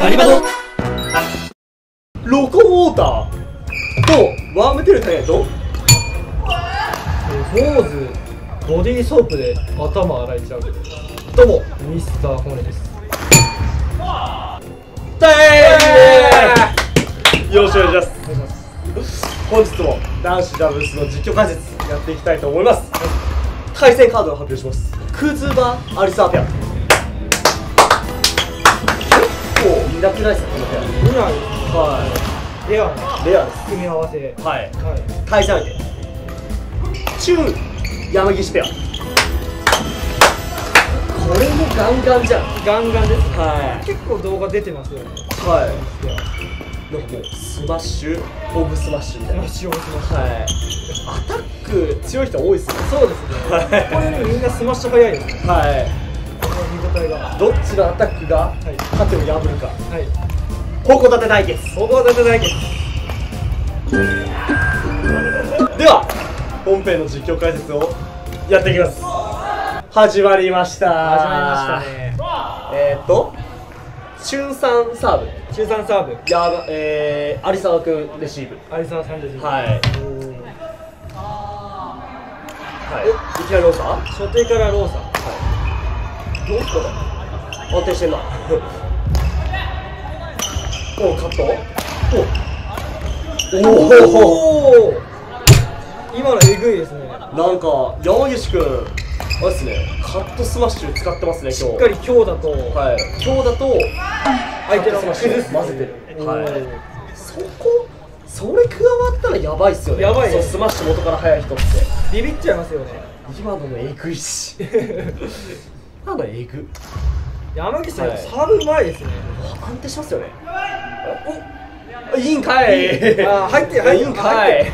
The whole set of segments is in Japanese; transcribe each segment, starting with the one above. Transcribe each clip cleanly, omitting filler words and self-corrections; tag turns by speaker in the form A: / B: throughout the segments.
A: ガリバドロコモーターとワームテールタイヤと
B: フォーズボディーソープで頭洗いちゃう。
A: どうも
B: ミスターホネです。
A: よろしくお願いします。本日も男子ダブルスの実況解説やっていきたいと思います。対戦カードを発表します。クズバアリサペア。結構苦手ないですか、このペア。
B: 見ない。
A: は
B: レアな
A: い。レアです。
B: 組み合わせ。
A: はい。
B: はい。
A: 対戦相手チューン山岸ペア。これもガンガンじゃん。
B: ガンガンです。
A: は
B: 結構動画出てますよね。
A: い。はい。なんかもうスマッシュオブスマッシュみたいな。
B: はい。
A: アタック強い人多いですね。
B: そうですね。
A: はい
B: これね、みんなスマッシュ早いですね。
A: はい。
B: この見応えが。
A: どっちのアタックが
B: い
A: 盾を破るか。
B: はい。
A: 矛盾対決。
B: ここは立てないけど。
A: では本編の実況解説をやっていきます。始まりました。
B: 始まりましたね。
A: チュンさんサーブ。
B: 中3サーブ。
A: 有沢くんレシーブ。
B: 有沢さんですね。
A: はい。はい。いきなりローサー。
B: 初手からローサー。
A: どうすかね。安定してんな。お、カット。おお。
B: 今のえぐいですね。
A: なんか山岸くん、あれですね。カットスマッシュ使ってますね。今日。
B: しっかり強打と、
A: はい。今日だと
B: 相手の
A: スマッシュ
B: 崩す
A: 混ぜてる。はい。
B: い。
A: それ加わったらやばいっすよね。
B: やばいです。
A: そうスマッシュ元から速い人って
B: ビビっちゃいますよね。
A: 今のもえぐいし今のえぐ
B: 山岸さん、
A: はい
B: サーブうまいですね。
A: 安定しますよね。おいいんかい。
B: あ入ってる
A: いいんかい。はい。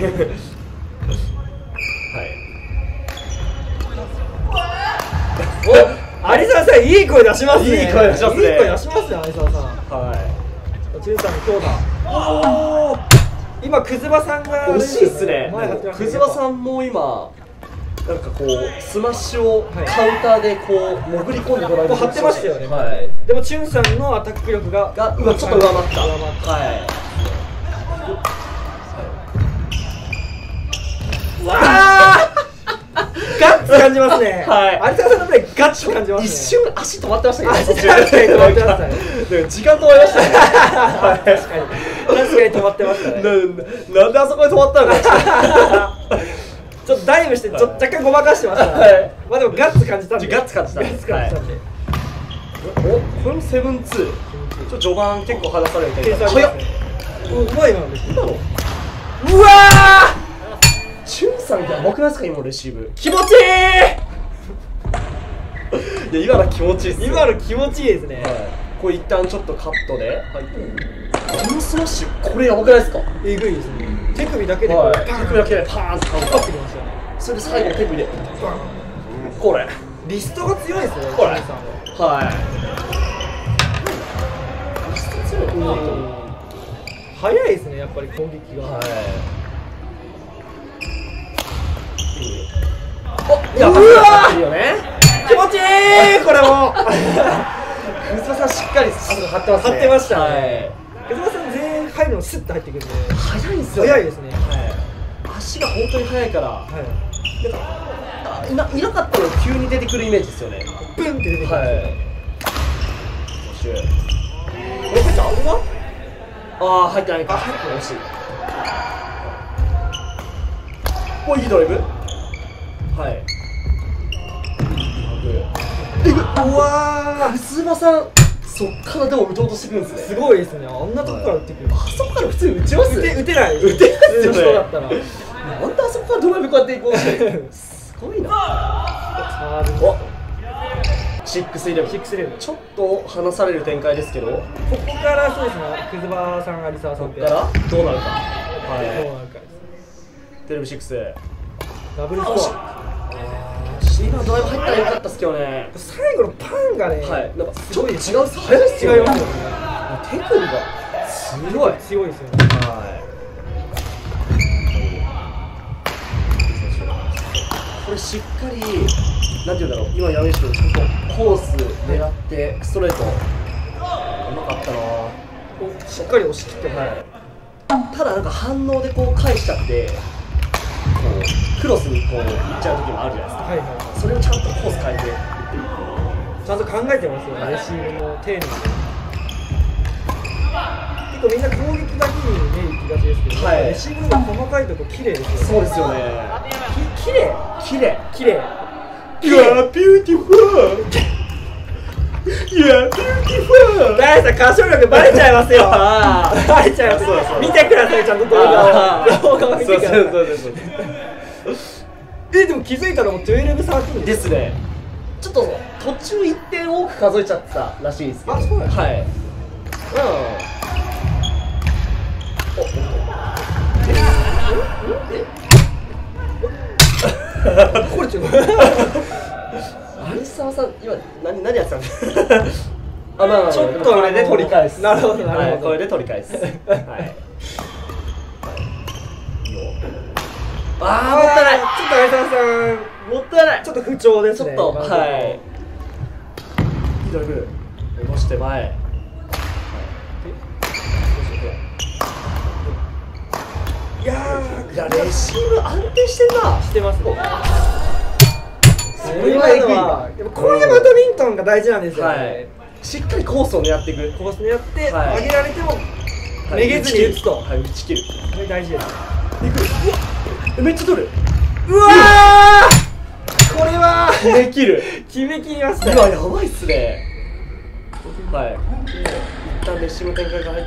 B: お、有沢さんいい声出しますね。
A: いい声出しますね
B: いい声出しますね、有沢さん。
A: はい。
B: 中さんの強打。おお。今クズバさんが
A: 惜しいっすね。
B: 前張ってましたね。
A: クズバさんも今なんかこうスマッシュをカウンターでこう潜り込んでドライブ
B: 張ってましたよね。
A: はい。
B: でもチュンさんのアタック力が
A: ちょっと上回った。はい。
B: わあガッツ感じますね。
A: はい
B: 有沢さんのプレーガッツ感じますね。
A: 一瞬足止まってましたけど、
B: 足確かに止まってましたね。
A: 時間止まりましたね。
B: 確かに止まってましたね。
A: なんであそこで止まったのか。
B: ちょっとダイブして若干ごまかしてました。まあでもガッツ感じたんで。
A: ガッツ感じたんで。
B: ガッツ感じたんで。
A: お、これもセブンツー。序盤結構離される展開。
B: 早っ。うまいな。
A: 今の。うわー。チュンさんやばくないですか、今のレシーブ。
B: 気持ちいい。
A: いや、今の気持ちいいっす。
B: 今の気持ちいいですね。
A: これ一旦ちょっとカットで。このスマッシュ、これやばくないですか。
B: えぐいですね。手首だけで
A: 手首だけでパーンとカウンター。
B: きましたね。
A: それで最後手首でこれ
B: リストが強いですね。
A: これ
B: チュンさんは
A: はい。リスト強いなと。
B: 早いですね、やっぱり攻撃が。
A: はい。お、やばいよね。
B: 気持ちいい。これも
A: クズバさんしっかり張ってますね。
B: 張ってました
A: はい。
B: ね。クズバさん全員入るのスッと入ってくるんで
A: 早いんですよ。
B: 早いですね。
A: はい。足が本当に速いから、
B: はい。
A: なんかいなかったら急に出てくるイメージですよね。
B: ブンって出てくる。
A: はい。そして、これ入った？ああ、入ってないか。入ってない。惜しい。お、いいドライブ。はい。うわー、クズバさん、そっからでも打とうとしてくるんですね。
B: すごいですね。あんなとこから打ってくる。
A: あそこから普通に打ちます？
B: 打てない。
A: 打てないですよね。
B: 普通の人だったら。
A: なんであそこからドライブこうやっていこうとしてる。すごいな。お、6-11。ちょっと離される展開ですけど、こ
B: ここからそうですね。クズバさん、有沢さん
A: こからどうなるか。
B: どうな
A: は
B: るか。
A: い。テレビ6。
B: ダブルスコア。
A: 今ドライブ入ったらよかったっすけどね。
B: 最後のパンがね、
A: はい。なんかちょっと違うっす。
B: 早いっすよね。違いますよね。
A: 手首がすごい
B: 強いですよね。
A: はい。これしっかりなんていうんだろう。今山岸君ちゃんとコース狙ってストレート。うまかったな。
B: しっかり押し切っても、
A: はい、ただなんか反応でこう返しちゃってこうクロスにこう行っちゃう時もあるじゃないですか。
B: はいはい、
A: それをちゃんとコース変えて
B: ちゃんと考えてますよね、レシーブも丁寧に。結構みんな攻撃だけに目行きがちですけど、はい、レシーブの細かいとこ綺麗ですよね。
A: そうですよね。
B: 綺麗
A: 綺麗
B: 綺麗。
A: You are beautiful. You are beautiful.
B: 大さん歌唱力バレちゃいますよ。バレちゃいます。見てください、ちゃんと動画を見てください。でも気づいたらもう12、13
A: ですね。ちょっと途中1点多く数えちゃってたらしいですけど。あ、そうなんですか。はい。
B: これちょっと
A: 有沢さん、今何やってたんですか。あ、まあ
B: ちょっと
A: これで取り返す。
B: なるほどなるほど、
A: これで取り返す。はい。ああ、もったいない。
B: ちょっと有沢さん
A: もったいない。
B: ちょっと不調ですね。
A: ちょっとはい。いいドリブル。戻して前。いやレシーブ安定してるな。
B: してます。
A: それはエグいわ。
B: こういうバドミントンが大事なんですよね。
A: しっかりコースを狙っていく。
B: コース狙って上げられてもめげずに打つと。
A: はい、打ち切る。
B: これ大事です。
A: めっちゃ取る。
B: うわー、これは
A: 決めきる。
B: 決めきりましたね。
A: うわ、やばいっすね。はい。一旦レシーブ展開が入って、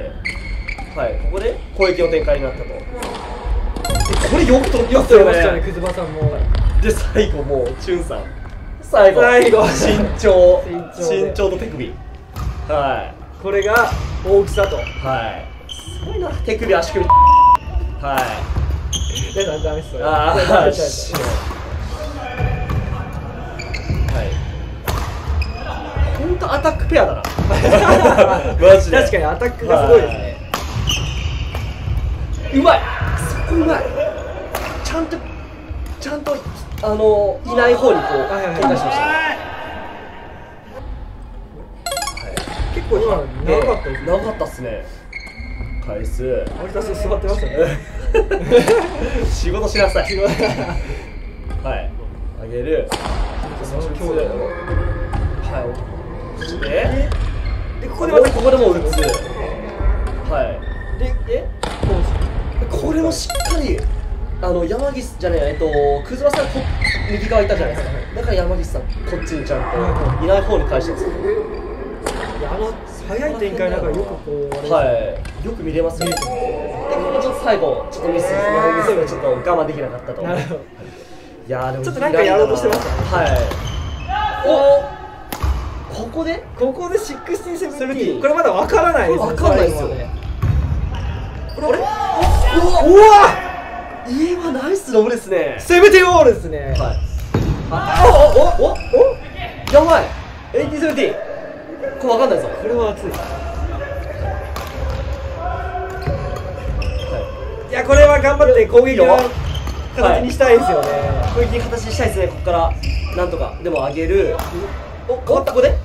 A: はい、ここで攻撃の展開になったと。これよく取ったっすよね。
B: クズバさんも。
A: で最後もうチュンさん。最後身長と手首。はい。
B: これが大きさと。
A: はい。すごいな、手首足首。はい。
B: ダメっすよ。
A: ああ、はい。本当アタックペアだな。マジで。確
B: かにアタックがすごいですね。
A: うまい。そこうまい。ちゃんといない方にこう展開しました。
B: 結構今長かったですね。
A: 長かったっすね。返す。
B: 有田さん座ってましたね。
A: 仕事しなさい。はい。あげる。はい。そしてでここでも打つ。はい。でこれもしっかり山岸じゃねえクズバさん右側いたじゃないですか。だから山岸さんこっちにちゃんといない方に返してます。
B: 早い展開だからよくこう
A: はいよく見れますよね。でここちょっと最後ちょっとミスちょっと我慢できなかったと。いやでも
B: ちょっとなんかやろうとしてましたね。
A: はい。ここで16、17
B: これまだわからないですね。
A: わかんないですよね。これ
B: うわ
A: 家はナイスロブですね。
B: セブティオールですね。はい。
A: やばい。18-17。これわかんないぞ。
B: これは熱い。いやこれは頑張って攻撃の形にしたいですよね。
A: 攻撃の形にしたいですね。ここからなんとかでも上げる。お、変わった。ここで。はい。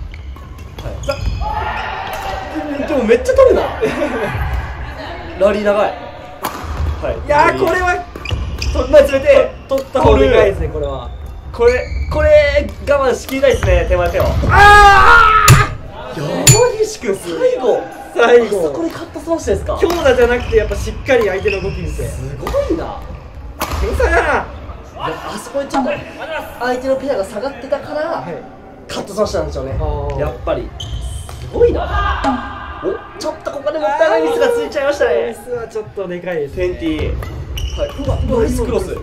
A: でもめっちゃ取るな。ラリー長い。はい。
B: いやこれは連れて取った方がでかいですね。これは。
A: これ我慢しきりたいですね。手前手を。
B: ああ。
A: 山岸君最後。そこでカットスマッシュですか。
B: 強打じゃなくてやっぱしっかり相手の動き見て。
A: すごいな。
B: 天才だな。
A: あそこにちょっと相手のペアが下がってたから。カットスマッシュなんでしょうね。やっぱりすごいな。お、ちょっとここでもったいないミスがついちゃいましたね。
B: ミスはちょっとでかいですね。
A: 20。はい。うわ、ナイスクロス。う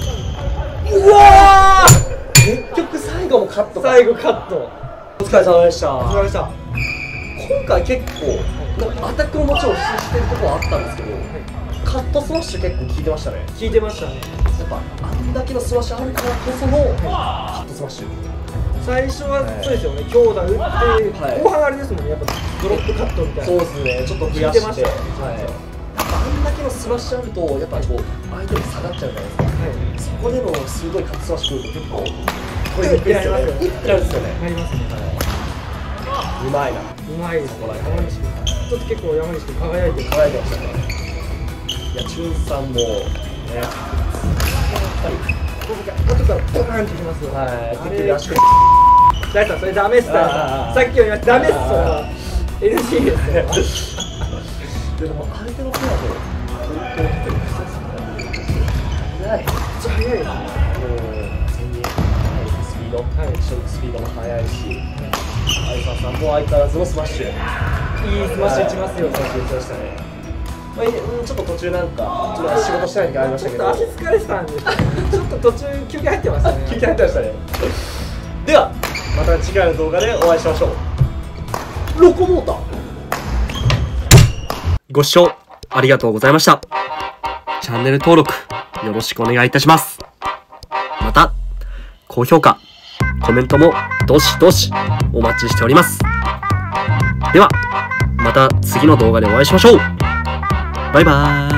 B: わ
A: ー。結局最後もカット。
B: 最後カット。
A: お疲れ様でした。
B: お疲れ様でした。
A: 今回結構なんかアタックももちろん指示してるところはあったんですけど、カットスマッシュ結構効いてましたね。
B: 効いてましたね。
A: やっぱあんだけのスマッシュあるからこそのカットスマッシュ。
B: 最初はそうですよね、強打打って、後半あれですもんね、やっぱドロップカットみたいな。
A: そうですね、ちょっと増やして。あんだけのスマッシュあると、やっぱこう相手も下がっちゃうじゃないですか。そこでのすごいカットスマッシュ来ると結構これびっくりですよね。いってなるんですよね。
B: なりますね。
A: うまいな。
B: まいですね。山西君ちょっと結構山西君輝いてる。
A: 輝いてましたね。いや、チュンさんもね、やっぱり
B: 後からボカーンってきますよ。
A: はい、結局足首
B: 大さんそれダメっす。さっきよりはダメっす。NG です。
A: でも相手のペアと早い。めっちゃ早いですね。前衛スピード、スピードも速いし、相澤さんも相変わらずのスマッシュ。
B: いいスマッシュ打ちますよ。
A: さっき言ってましたね。まあ、ちょっと途中なんか仕事したい時ありましたけど、
B: ちょっと足疲れてたんで、ちょっと途中休憩入ってましたね。
A: 休憩入ってましたね。ではまた次回の動画でお会いしましょう。ロコモーター。ご視聴ありがとうございました。チャンネル登録よろしくお願いいたします。また高評価、コメントもどしどしお待ちしております。ではまた次の動画でお会いしましょう。バイバーイ。